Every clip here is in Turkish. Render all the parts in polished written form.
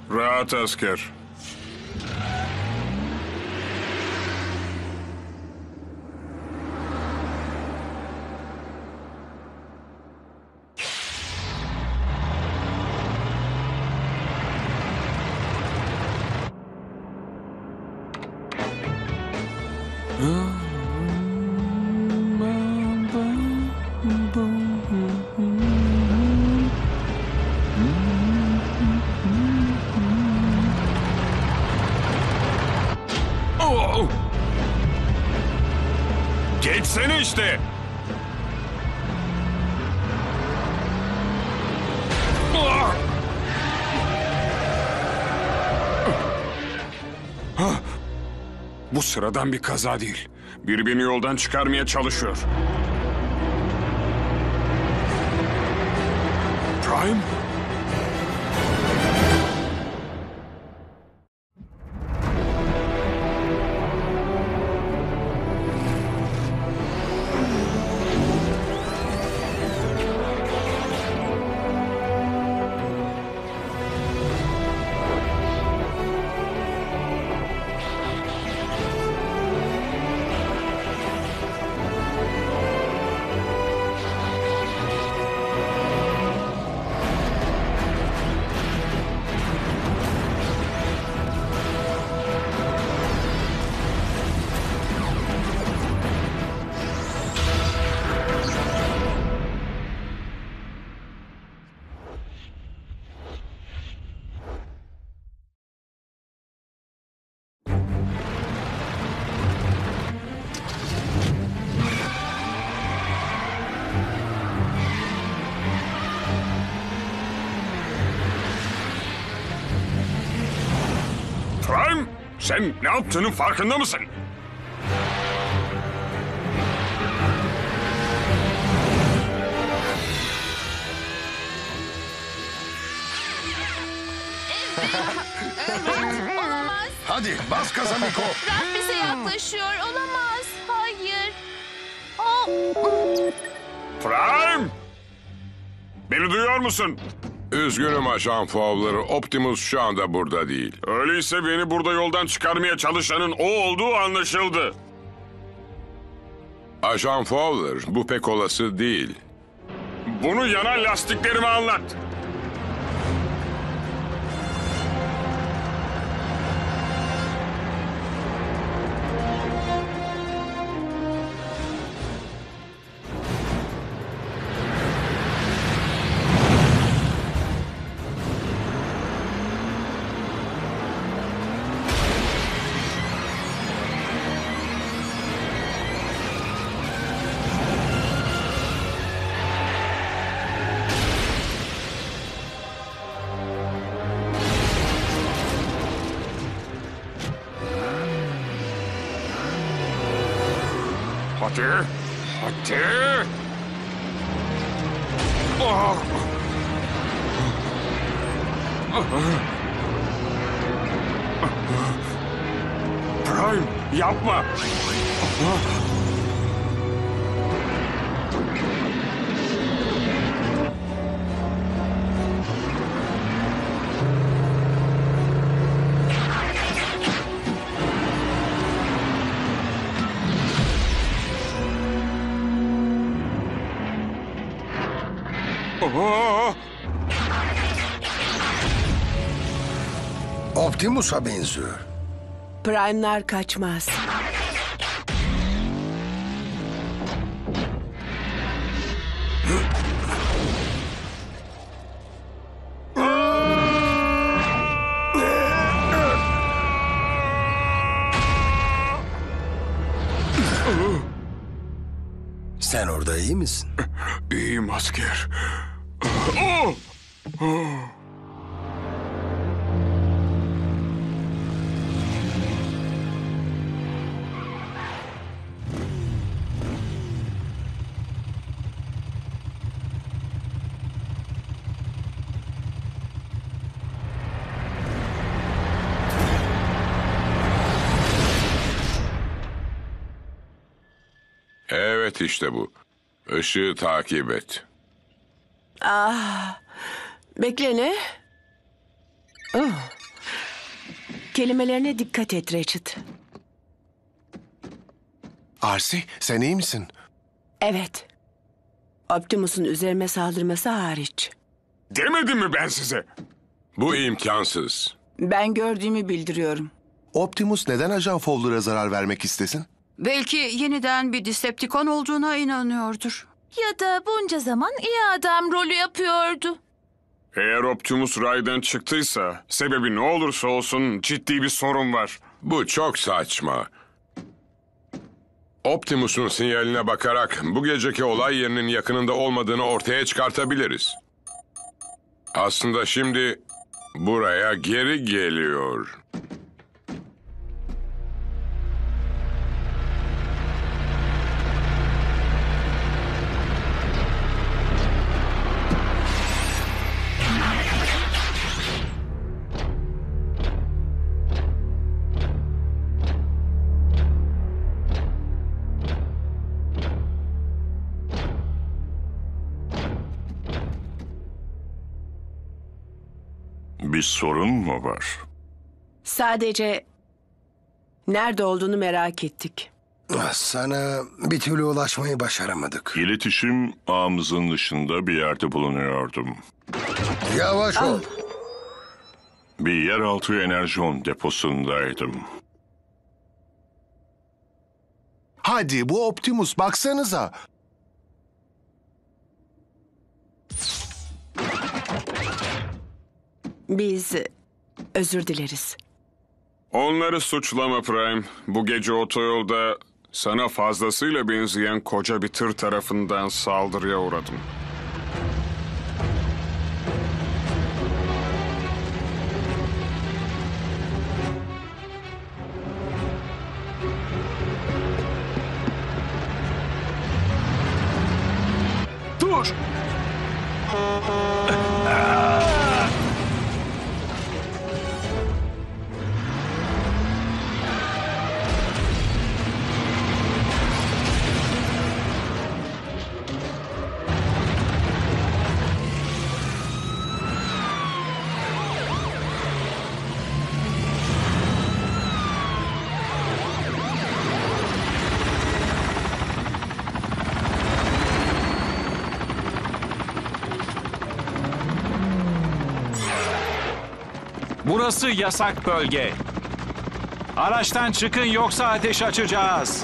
Rahat asker. Geçsene işte. Bu sıradan bir kaza değil. Biri beni yoldan çıkarmaya çalışıyor. Prime? Prime, sen ne yaptığının farkında mısın? Olamaz. Hadi bas gaza Miko. Raf bize yaklaşıyor. Olamaz. Hayır. Oh. Prime! Beni duyuyor musun? Üzgünüm Ajan Fowler. Optimus şu anda burada değil. Öyleyse beni burada yoldan çıkarmaya çalışanın o olduğu anlaşıldı. Ajan Fowler, bu pek olası değil. Bunu yanan lastiklerime anlat. Hadi. Hadi. Ah. Prime, yapma. Optimus'a benziyor. Prime'lar kaçmaz. Sen orada iyi misin? İyiyim asker. Evet işte bu. Işığı takip et. Bekle ne? Oh. Kelimelerine dikkat et Ratchet. Arsi, sen iyi misin? Evet. Optimus'un üzerime saldırması hariç. Demedim mi ben size? Bu imkansız. Ben gördüğümü bildiriyorum. Optimus neden Ajan Fowler'a zarar vermek istesin? Belki yeniden bir Decepticon olduğuna inanıyordur. Ya da bunca zaman iyi adam rolü yapıyordu. Eğer Optimus raydan çıktıysa, sebebi ne olursa olsun ciddi bir sorun var. Bu çok saçma. Optimus'un sinyaline bakarak bu geceki olay yerinin yakınında olmadığını ortaya çıkartabiliriz. Aslında şimdi buraya geri geliyor. Bir sorun mu var? Sadece nerede olduğunu merak ettik. Sana bir türlü ulaşmayı başaramadık. İletişim ağımızın dışında bir yerde bulunuyordum. Yavaş ol. Bir yeraltı enerjon deposundaydım. Hadi bu Optimus baksanıza. Biz özür dileriz. Onları suçlama Prime. Bu gece otoyolda sana fazlasıyla benzeyen koca bir tır tarafından saldırıya uğradım. Dur! Burası yasak bölge. Araçtan çıkın yoksa ateş açacağız.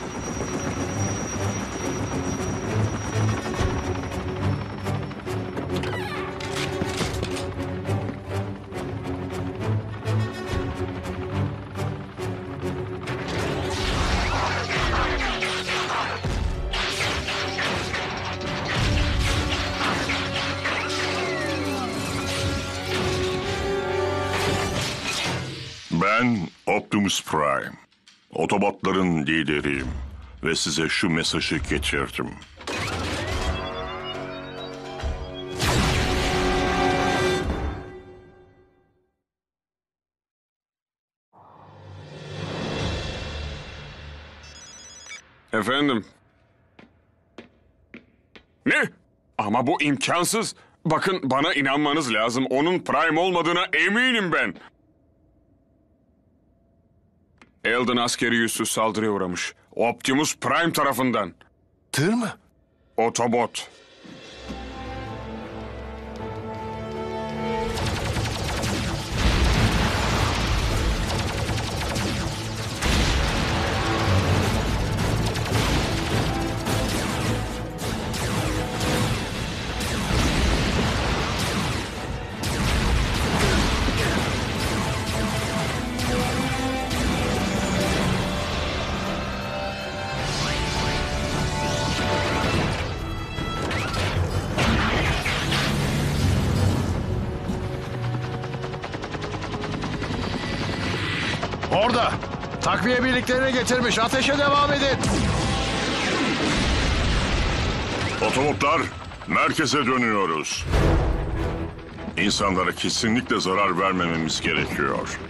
Ben Optimus Prime. Otobotların lideriyim. Ve size şu mesajı getirdim. Efendim? Ne? Ama bu imkansız. Bakın bana inanmanız lazım. Onun Prime olmadığına eminim ben. Eldon askeri üssü saldırıya uğramış. Optimus Prime tarafından. Tır mı? Otobot. Orada. Takviye birliklerini getirmiş. Ateşe devam edin. Otobotlar, merkeze dönüyoruz. İnsanlara kesinlikle zarar vermememiz gerekiyor.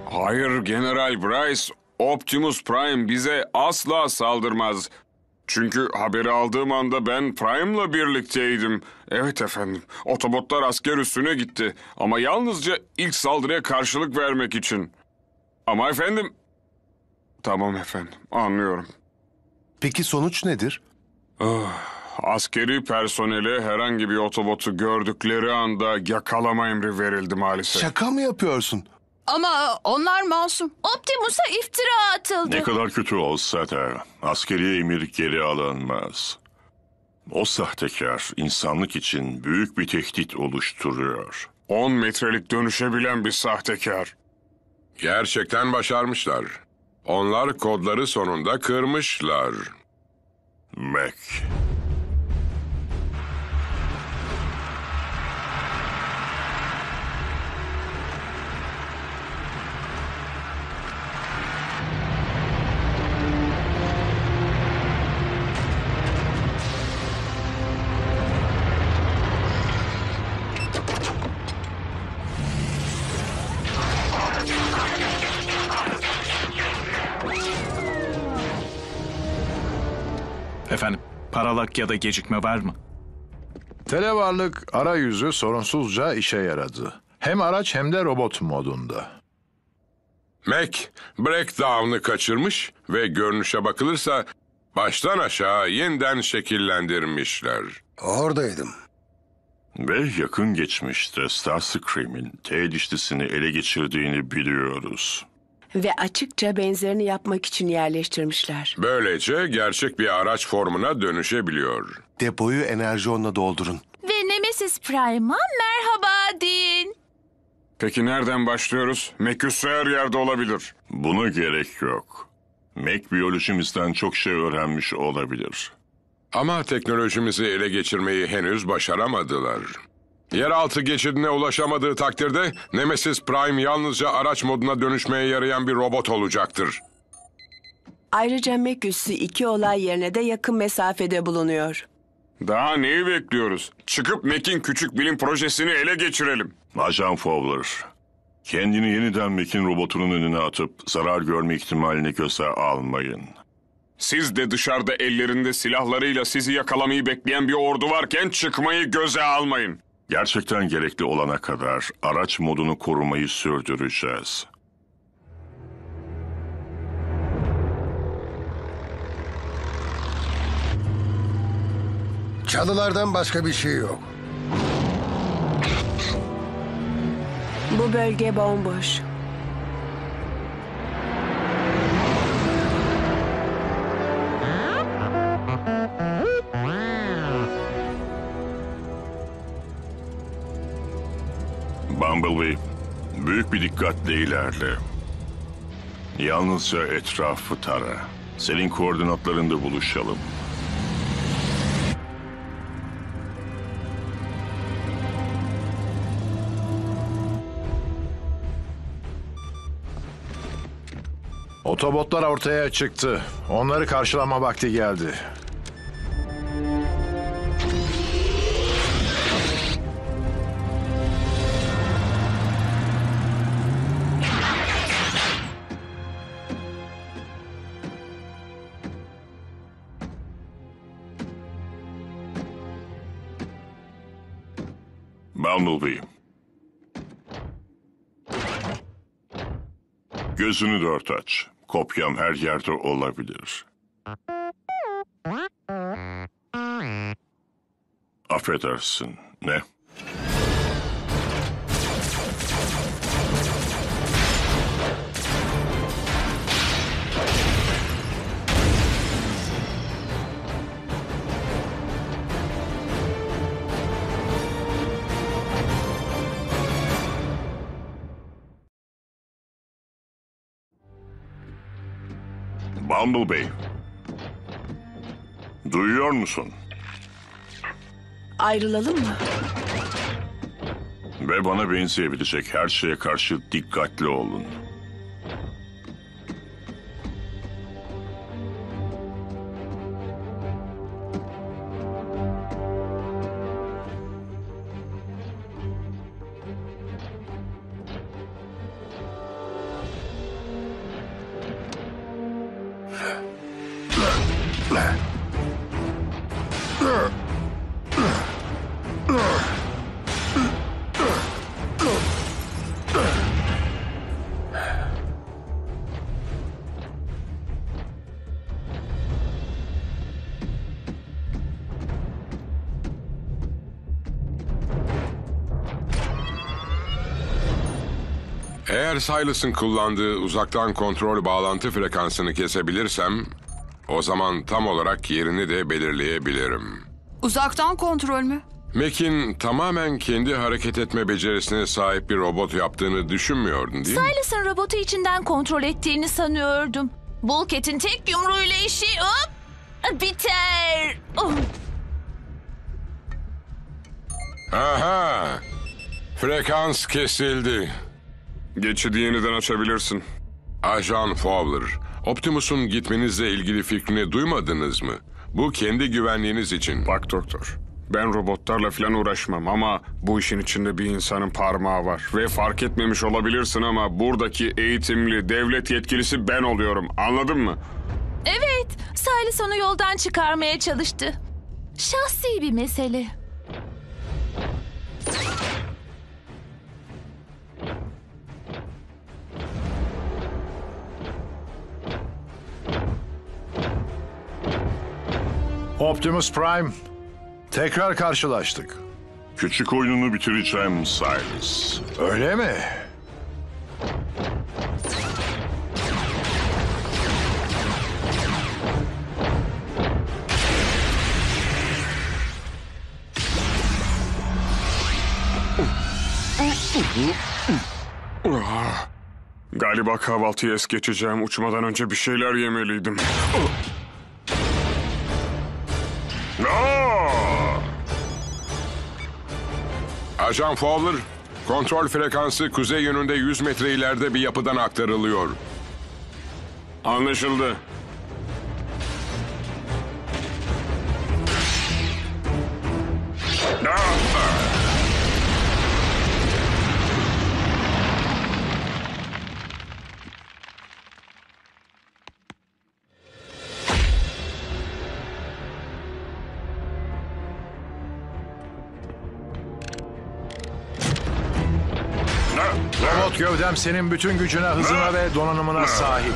Hayır General Bryce, Optimus Prime bize asla saldırmaz. Çünkü haberi aldığım anda ben Prime'la birlikteydim. Evet efendim, Autobotlar asker üssüne gitti. Ama yalnızca ilk saldırıya karşılık vermek için. Ama efendim... Tamam efendim, anlıyorum. Peki sonuç nedir? Askeri personele herhangi bir Autobot'u gördükleri anda yakalama emri verildi maalesef. Şaka mı yapıyorsun? Ama onlar masum. Optimus'a iftira atıldı. Ne kadar kötü olsa da askeri emir geri alınmaz. O sahtekar insanlık için büyük bir tehdit oluşturuyor. 10 metrelik dönüşebilen bir sahtekar. Gerçekten başarmışlar. Onlar kodları sonunda kırmışlar. Mac. Efendim, paralak ya da gecikme var mı? Televarlık arayüzü sorunsuzca işe yaradı. Hem araç hem de robot modunda. Mac, breakdown'ı kaçırmış ve görünüşe bakılırsa baştan aşağı yeniden şekillendirmişler. Oradaydım. Ve yakın geçmişte Starscream'in T dişlisini ele geçirdiğini biliyoruz. Ve açıkça benzerini yapmak için yerleştirmişler. Böylece gerçek bir araç formuna dönüşebiliyor. Depoyu enerji onunla doldurun. Ve Nemesis Prime'a merhaba deyin. Peki nereden başlıyoruz? Meküs her yerde olabilir. Buna gerek yok. Mac biyolojimizden çok şey öğrenmiş olabilir. Ama teknolojimizi ele geçirmeyi henüz başaramadılar. Yeraltı geçidine ulaşamadığı takdirde Nemesis Prime yalnızca araç moduna dönüşmeye yarayan bir robot olacaktır. Ayrıca Mek üssü 2 olay yerine de yakın mesafede bulunuyor. Daha neyi bekliyoruz? Çıkıp Mac'in küçük bilim projesini ele geçirelim. Ajan Fowler, kendini yeniden Mac'in robotunun önüne atıp zarar görme ihtimalini göze almayın. Siz de dışarıda ellerinde silahlarıyla sizi yakalamayı bekleyen bir ordu varken çıkmayı göze almayın. Gerçekten gerekli olana kadar araç modunu korumayı sürdüreceğiz. Çalılardan başka bir şey yok. Bu bölge bomboş. Bumblebee, büyük bir dikkatle ilerle. Yalnızca etrafı tara. Senin koordinatlarında buluşalım. Otobotlar ortaya çıktı. Onları karşılama vakti geldi. Bumblebee. Gözünü dört aç. Kopyam her yerde olabilir. Affedersin. Ne? Bumblebee. Duyuyor musun? Ayrılalım mı? Ve bana benzeyebilecek her şeye karşı dikkatli olun. Eğer Silas'ın kullandığı uzaktan kontrol bağlantı frekansını kesebilirsem, o zaman tam olarak yerini de belirleyebilirim. Uzaktan kontrol mü? Mac'in tamamen kendi hareket etme becerisine sahip bir robot yaptığını düşünmüyordun değil mi? Silas'ın robotu içinden kontrol ettiğini sanıyordum. Bulkhead'in tek yumruğuyla işi hop biter. Oh. Aha! Frekans kesildi. Geçidi yeniden açabilirsin. Ajan Fowler, Optimus'un gitmenizle ilgili fikrini duymadınız mı? Bu kendi güvenliğiniz için. Bak doktor, ben robotlarla falan uğraşmam ama bu işin içinde bir insanın parmağı var. Ve fark etmemiş olabilirsin ama buradaki eğitimli devlet yetkilisi ben oluyorum. Anladın mı? Evet, Silas onu yoldan çıkarmaya çalıştı. Şahsi bir mesele. Optimus Prime, tekrar karşılaştık. Küçük oyununu bitireceğim Silas. Öyle mi? Galiba kahvaltıyı es geçeceğim. Uçmadan önce bir şeyler yemeliydim. Ajan Fowler, kontrol frekansı kuzey yönünde 100 metre ileride bir yapıdan aktarılıyor. Anlaşıldı. Robot gövdem senin bütün gücüne, hızına ve donanımına sahip.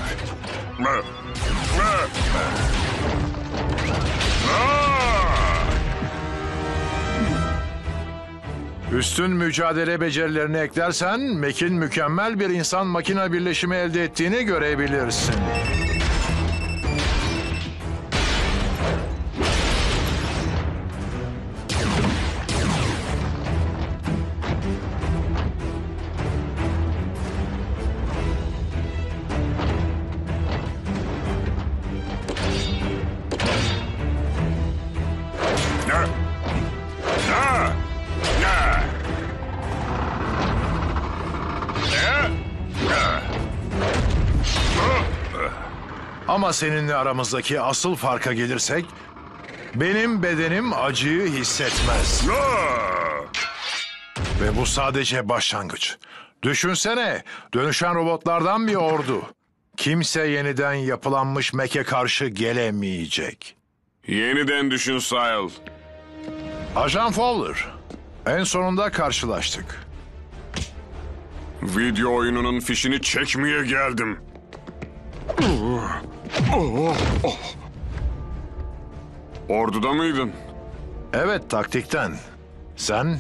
Üstün mücadele becerilerini eklersen, Mac'in mükemmel bir insan-makine birleşimi elde ettiğini görebilirsin. Ama seninle aramızdaki asıl farka gelirsek, benim bedenim acıyı hissetmez. Ve bu sadece başlangıç. Düşünsene, dönüşen robotlardan bir ordu. Kimse yeniden yapılanmış Mac'e karşı gelemeyecek. Yeniden düşün Sile. Ajan Fowler, en sonunda karşılaştık. Video oyununun fişini çekmeye geldim. Orduda mıydın? Evet, taktikten. Sen?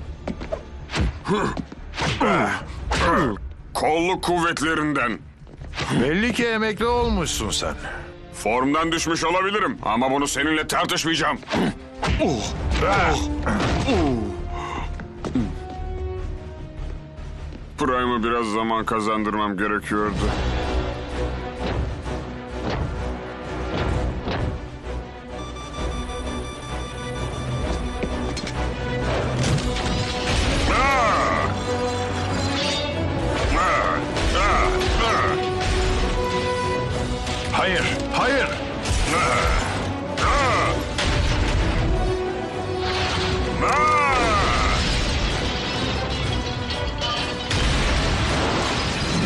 Kolluk kuvvetlerinden. Belli ki emekli olmuşsun sen. Formdan düşmüş olabilirim ama bunu seninle tartışmayacağım. Prime'a biraz zaman kazandırmam gerekiyordu. Hayır, hayır.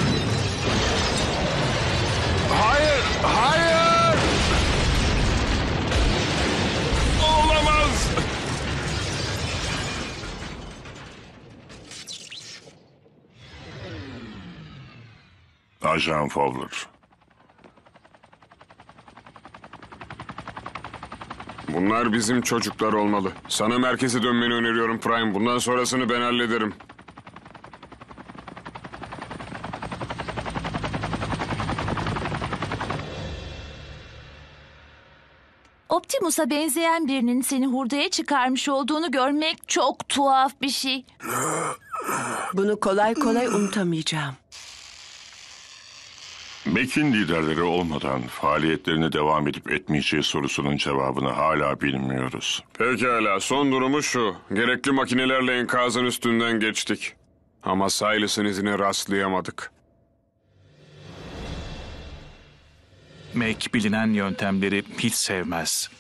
Hayır, hayır. Ajan Fowler. Bunlar bizim çocuklar olmalı. Sana merkeze dönmeni öneriyorum Prime. Bundan sonrasını ben hallederim. Optimus'a benzeyen birinin seni hurdaya çıkarmış olduğunu görmek çok tuhaf bir şey. Bunu kolay kolay unutamayacağım. Mac'in liderleri olmadan faaliyetlerine devam edip etmeyeceği sorusunun cevabını hala bilmiyoruz. Pekala, son durumu şu. Gerekli makinelerle enkazın üstünden geçtik. Ama Silas'ın izine rastlayamadık. Mac bilinen yöntemleri hiç sevmez.